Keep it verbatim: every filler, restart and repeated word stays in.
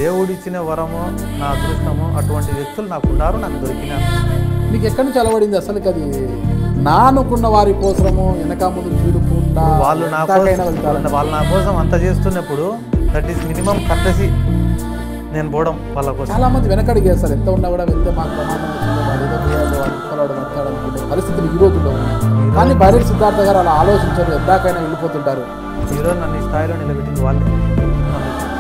దేవుడిచ్చిన వరము, నా అదృష్టము, అటువంటి వ్యక్తులు నాకు ఉన్నారు, నాకు దొరికినారు. నీకు ఎక్కడి నుంచి అలవడింది అసలు? అది నా అనుకున్న వారి కోసము వెనక ముందు చూడకుండా వాళ్ళు నా కోసం వాళ్ళు నా కోసం అంత చేస్తున్నప్పుడు దట్ ఈస్ మినిమం కర్టసీ నేను పోవడం వాళ్ళ కోసం. చాలా మంది వెనకడికి వేస్తారు, ఎంత ఉన్నా కూడా వెళ్తే మాకు ప్రమాదం వచ్చింది, వాడు ఏదో చేయాలి, వాడు ఒక్కలాడు మాట్లాడాలనుకునే పరిస్థితులు ఈ రోజుల్లో ఉన్నాయి. కానీ బైరెడ్డి సిద్ధార్థ గారు అలా ఆలోచించారు, ఎందాకైనా వెళ్ళిపోతుంటారు. ఈరోజు నన్ను ఈ స్థాయిలో నిలబెట్టింది వాళ్ళే.